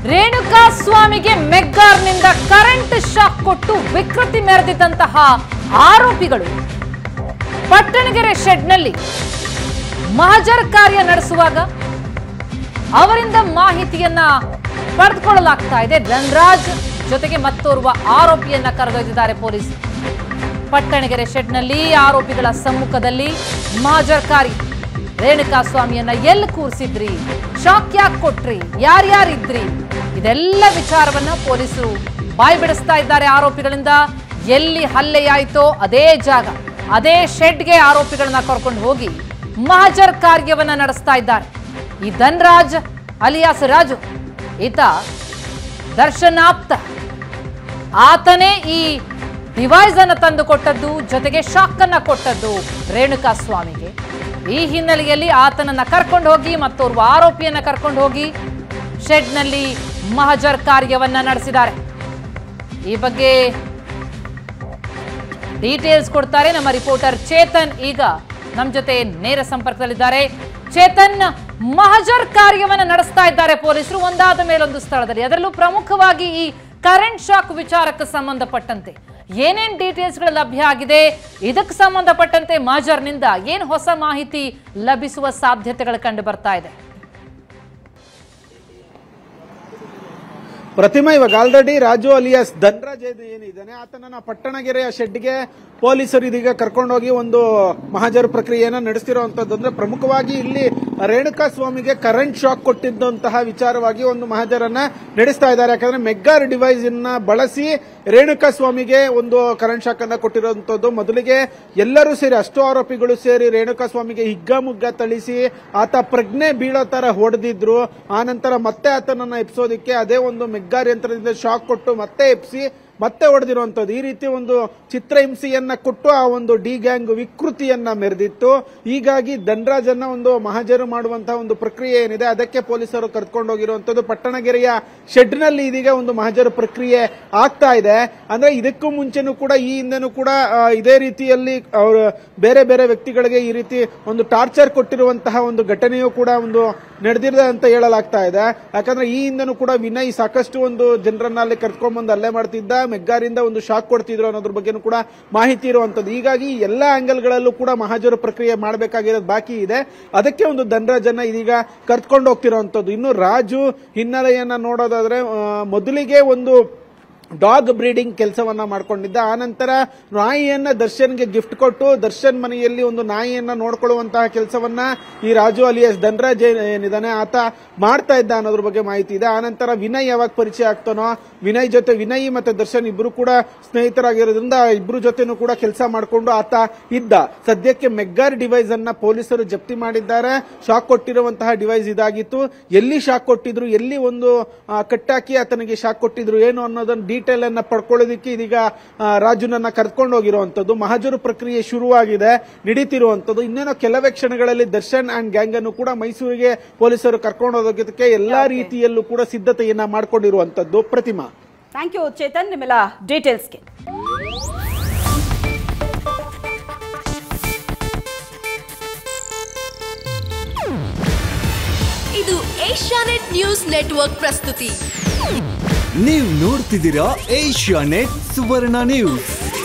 ರೇಣುಕಾ ಸ್ವಾಮಿಗೆ ಮೆಗ್ಗಾರ್ನಿಂದ current shock ಕೊಟ್ಟು ವಿಕೃತಿ ಮೆರೆದಿದ್ದಂತಹ ಆರೋಪಿಗಳು ಪಟ್ಟಣಗೆರೆ ಶೆಡ್ನಲ್ಲಿ ಮಹಜರ್ ಕಾರ್ಯ ನಡೆಸುವಾಗ ಅವರಿಂದ ಮಾಹಿತಿಯನ್ನ ಪಡೆದುಕೊಳ್ಳಲಾಗ್ತಾ ಇದೆ. ಧನರಾಜ್ ಜೊತೆಗೆ ಮತ್ತೋರ್ವ ಆರೋಪಿಯನ್ನ ಕರೆದೊಯ್ದಿದ್ದಾರೆ ಪೊಲೀಸರು. ಪಟ್ಟಣಗೆರೆ ಶೆಡ್ನಲ್ಲಿ ಆರೋಪಿಗಳ ಸಮ್ಮುಖದಲ್ಲಿ ಮಹಜರ್ ಕಾರ್ಯ. ರೇಣುಕಾ ಸ್ವಾಮಿಯನ್ನ ಎಲ್ಲಿ ಕೂರಿಸಿದ್ರಿ, ಶಾಕ್ ಯಾಕೆ ಕೊಟ್ರಿ, ಯಾರ್ಯಾರಿದ್ರಿ, ಇದೆಲ್ಲ ವಿಚಾರವನ್ನ ಪೊಲೀಸರು ಬಾಯಿ ಬಿಡಿಸ್ತಾ ಇದ್ದಾರೆ. ಆರೋಪಿಗಳಿಂದ ಎಲ್ಲಿ ಹಲ್ಲೆಯಾಯಿತೋ ಅದೇ ಜಾಗ, ಅದೇ ಶೆಡ್ಗೆ ಆರೋಪಿಗಳನ್ನ ಕರ್ಕೊಂಡು ಹೋಗಿ ಮಹಜರ್ ಕಾರ್ಯವನ್ನ ನಡೆಸ್ತಾ ಇದ್ದಾರೆ. ಈ ಧನರಾಜ್ ಅಲಿಯಾಸ್ ರಾಜು ಈತ ದರ್ಶನ್ ಆಪ್ತ. ಆತನೇ ಈ ಡಿವೈಸ್ ಅನ್ನು ತಂದು ಕೊಟ್ಟದ್ದು, ಜೊತೆಗೆ ಶಾಕ್ ಅನ್ನ ಕೊಟ್ಟದ್ದು ರೇಣುಕಾ ಸ್ವಾಮಿಗೆ. ಈ ಹಿನ್ನೆಲೆಯಲ್ಲಿ ಆತನನ್ನ ಕರ್ಕೊಂಡು ಹೋಗಿ ಮತ್ತೋರ್ವ ಆರೋಪಿಯನ್ನ ಕರ್ಕೊಂಡು ಹೋಗಿ ಶೆಡ್ನಲ್ಲಿ ಮಹಜರ್ ಕಾರ್ಯವನ್ನ ನಡೆಸಿದ್ದಾರೆ. ಈ ಬಗ್ಗೆ ಡೀಟೇಲ್ಸ್ ಕೊಡ್ತಾರೆ ನಮ್ಮ ರಿಪೋರ್ಟರ್ ಚೇತನ್. ಈಗ ನಮ್ಮ ಜೊತೆ ನೇರ ಸಂಪರ್ಕದಲ್ಲಿದ್ದಾರೆ. ಚೇತನ್, ಮಹಜರ್ ಕಾರ್ಯವನ್ನ ನಡೆಸ್ತಾ ಇದ್ದಾರೆ ಪೊಲೀಸರು ಒಂದಾದ ಮೇಲೊಂದು ಸ್ಥಳದಲ್ಲಿ, ಅದರಲ್ಲೂ ಪ್ರಮುಖವಾಗಿ ಈ ಕರೆಂಟ್ ಶಾಕ್ ವಿಚಾರಕ್ಕೆ ಸಂಬಂಧಪಟ್ಟಂತೆ ಏನೇನ್ ಡೀಟೇಲ್ಸ್ಗಳು ಲಭ್ಯ ಆಗಿದೆ, ಇದಕ್ಕೆ ಸಂಬಂಧಪಟ್ಟಂತೆ ಮಹಜರ್ನಿಂದ ಏನು ಹೊಸ ಮಾಹಿತಿ ಲಭಿಸುವ ಸಾಧ್ಯತೆಗಳು ಕಂಡು ಬರ್ತಾ ಇದೆ? ಪ್ರತಿಮಾ, ಇವಾಗ ಆಲ್ರೆಡಿ ರಾಜು ಅಲಿಯಾಸ್ ಧನರಾಜ್ ಏನಿದ್ದಾನೆ ಆತನನ್ನ ಪಟ್ಟಣಗೆರೆಯ ಶೆಡ್ಗೆ ಪೊಲೀಸರು ಇದೀಗ ಕರ್ಕೊಂಡೋಗಿ ಒಂದು ಮಹಜರ್ ಪ್ರಕ್ರಿಯೆಯನ್ನ ನಡೆಸ್ತಿರುವಂತದ್ದು. ಅಂದ್ರೆ ಪ್ರಮುಖವಾಗಿ ಇಲ್ಲಿ ರೇಣುಕಾ ಸ್ವಾಮಿಗೆ ಕರೆಂಟ್ ಶಾಕ್ ಕೊಟ್ಟಿದ್ದಂತಹ ವಿಚಾರವಾಗಿ ಒಂದು ಮಹಜರನ್ನ ನಡೆಸ್ತಾ ಇದ್ದಾರೆ. ಯಾಕಂದ್ರೆ ಮೆಗ್ಗಾರ್ ಡಿವೈಸ್ ಅನ್ನ ಬಳಸಿ ರೇಣುಕಾ ಸ್ವಾಮಿಗೆ ಒಂದು ಕರೆಂಟ್ ಶಾಕ್ ಅನ್ನ ಕೊಟ್ಟಿರುವಂತದ್ದು. ಮೊದಲಿಗೆ ಎಲ್ಲರೂ ಸೇರಿ, ಅಷ್ಟು ಆರೋಪಿಗಳು ಸೇರಿ ರೇಣುಕಾ ಸ್ವಾಮಿಗೆ ಹಿಗ್ಗಾಮುಗ್ಗ ಥಳಿಸಿ ಆತ ಪ್ರಜ್ಞೆ ಬೀಳೋ ತರ ಹೊಡೆದಿದ್ರು. ಆನಂತರ ಮತ್ತೆ ಆತನನ್ನ ಎಬ್ಸೋದಿಕ್ಕೆ ಅದೇ ಒಂದು ಮೆಗ್ಗಾರ್ ಯಂತ್ರದಿಂದ ಶಾಕ್ ಕೊಟ್ಟು ಮತ್ತೆ ಎಬ್ಸಿ ಮತ್ತೆ ಹೊಡೆದಿರುವಂತದ್ದು. ಈ ರೀತಿ ಒಂದು ಚಿತ್ರಹಿಂಸೆಯನ್ನ ಕೊಟ್ಟು ಆ ಒಂದು ಡಿ ಗ್ಯಾಂಗ್ ವಿಕೃತಿಯನ್ನ ಮೆರೆದಿತ್ತು. ಹೀಗಾಗಿ ಧನರಾಜನ್ನ ಒಂದು ಮಹಜರು ಮಾಡುವಂತಹ ಒಂದು ಪ್ರಕ್ರಿಯೆ ಏನಿದೆ ಅದಕ್ಕೆ ಪೊಲೀಸರು ಕರ್ಕೊಂಡೋಗಿರುವಂತದ್ದು. ಪಟ್ಟಣಗೆರೆಯ ಶೆಡ್ನಲ್ಲಿ ಇದೀಗ ಒಂದು ಮಹಜರು ಪ್ರಕ್ರಿಯೆ ಆಗ್ತಾ ಇದೆ. ಅಂದ್ರೆ ಇದಕ್ಕೂ ಮುಂಚೆನೂ ಕೂಡ, ಈ ಹಿಂದೆನೂ ಕೂಡ ಇದೇ ರೀತಿಯಲ್ಲಿ ಅವರು ಬೇರೆ ಬೇರೆ ವ್ಯಕ್ತಿಗಳಿಗೆ ಈ ರೀತಿ ಒಂದು ಟಾರ್ಚರ್ ಕೊಟ್ಟಿರುವಂತಹ ಒಂದು ಘಟನೆಯೂ ಕೂಡ ಒಂದು ನಡೆದಿದೆ ಅಂತ ಹೇಳಲಾಗ್ತಾ ಇದೆ. ಯಾಕಂದ್ರೆ ಈ ಹಿಂದೆನೂ ಕೂಡ ವಿನಯ್ ಸಾಕಷ್ಟು ಒಂದು ಜನರನ್ನ ಅಲ್ಲಿ ಕರ್ಕೊಂಡ್ಬಂದು ಹಲ್ಲೆ ಮಾಡ್ತಿದ್ದ, ಮೆಗ್ಗಾರಿಂದ ಒಂದು ಶಾಕ್ ಕೊಡ್ತಿದ್ರು ಅನ್ನೋದ್ರ ಬಗ್ಗೆನೂ ಕೂಡ ಮಾಹಿತಿ ಇರುವಂತದ್ದು. ಹೀಗಾಗಿ ಎಲ್ಲಾ ಆಂಗಲ್ಗಳಲ್ಲೂ ಕೂಡ ಮಹಜರು ಪ್ರಕ್ರಿಯೆ ಮಾಡಬೇಕಾಗಿರೋದು ಬಾಕಿ ಇದೆ. ಅದಕ್ಕೆ ಒಂದು ಧನರಾಜನ್ನ ಇದೀಗ ಕರ್ಕೊಂಡು ಹೋಗ್ತಿರುವಂತದ್ದು. ಇನ್ನು ರಾಜು ಹಿನ್ನೆಲೆಯನ್ನ ನೋಡೋದಾದ್ರೆ, ಮೊದಲಿಗೆ ಒಂದು ಡಾಗ್ ಬ್ರೀಡಿಂಗ್ ಕೆಲಸವನ್ನ ಮಾಡ್ಕೊಂಡಿದ್ದ. ಆನಂತರ ನಾಯಿಯನ್ನ ದರ್ಶನ್ಗೆ ಗಿಫ್ಟ್ ಕೊಟ್ಟು ದರ್ಶನ್ ಮನೆಯಲ್ಲಿ ಒಂದು ನಾಯಿಯನ್ನ ನೋಡ್ಕೊಳ್ಳುವಂತಹ ಕೆಲಸವನ್ನ ಈ ರಾಜು ಅಲಿಯಾಸ್ ಧನರಾಜ್ ಏನಿದ್ದಾನೆ ಆತ ಮಾಡ್ತಾ ಇದ್ದ ಅನ್ನೋದ್ರ ಬಗ್ಗೆ ಮಾಹಿತಿ ಇದೆ. ಆನಂತರ ವಿನಯ್ ಯಾವಾಗ ಪರಿಚಯ ಆಗ್ತಾನೋ, ವಿನಯ್ ಮತ್ತೆ ದರ್ಶನ್ ಇಬ್ರು ಕೂಡ ಸ್ನೇಹಿತರಾಗಿರೋದ್ರಿಂದ ಇಬ್ರು ಜೊತೆನೂ ಕೂಡ ಕೆಲಸ ಮಾಡಿಕೊಂಡು ಆತ ಇದ್ದ. ಸದ್ಯಕ್ಕೆ ಮೆಗ್ಗಾರ್ ಡಿವೈಸ್ ಅನ್ನ ಪೊಲೀಸರು ಜಪ್ತಿ ಮಾಡಿದ್ದಾರೆ. ಶಾಕ್ ಕೊಟ್ಟಿರುವಂತಹ ಡಿವೈಸ್ ಇದಾಗಿತ್ತು. ಎಲ್ಲಿ ಶಾಕ್ ಕೊಟ್ಟಿದ್ರು, ಎಲ್ಲಿ ಒಂದು ಕಟ್ಟಾಕಿ ಆತನಿಗೆ ಶಾಕ್ ಕೊಟ್ಟಿದ್ರು ಏನು ಅನ್ನೋದನ್ನ ಡೀಟೇಲ್ ಅನ್ನ ಪಡ್ಕೊಳ್ಳೋದಕ್ಕೆ ಇದೀಗ ರಾಜುನನ್ನ ಕರ್ಕೊಂಡು ಹೋಗಿರುವಂತದ್ದು. ಮಹಜರು ಪ್ರಕ್ರಿಯೆ ಶುರುವಾಗಿದೆ, ನಡೀತಿರುವಂತದ್ದು. ಇನ್ನೇನೋ ಕೆಲವೇ ಕ್ಷಣಗಳಲ್ಲಿ ದರ್ಶನ್ ಅಂಡ್ ಗ್ಯಾಂಗ್ ಅನ್ನು ಕೂಡ ಮೈಸೂರಿಗೆ ಪೊಲೀಸರು ಕರ್ಕೊಂಡು ಹೋಗೋದಕ್ಕೆ ಎಲ್ಲಾ ರೀತಿಯಲ್ಲೂ ಕೂಡ ಸಿದ್ಧತೆಯನ್ನ ಮಾಡಿಕೊಂಡಿರುವಂತದ್ದು. ಪ್ರತಿಮಾ, ಥ್ಯಾಂಕ್ ಯು ಚೇತನ್ ನಿಮ್ಮೆಲ್ಲ ಡೀಟೇಲ್ಸ್ಗೆ. ಇದು ಏಷ್ಯಾನೆಟ್ ನ್ಯೂಸ್ ನೆಟ್ವರ್ಕ್ ಪ್ರಸ್ತುತಿ. ನೀವು ನೋಡ್ತಿದ್ದೀರಾ ಏಷ್ಯಾನೆಟ್ ಸುವರ್ಣ ನ್ಯೂಸ್.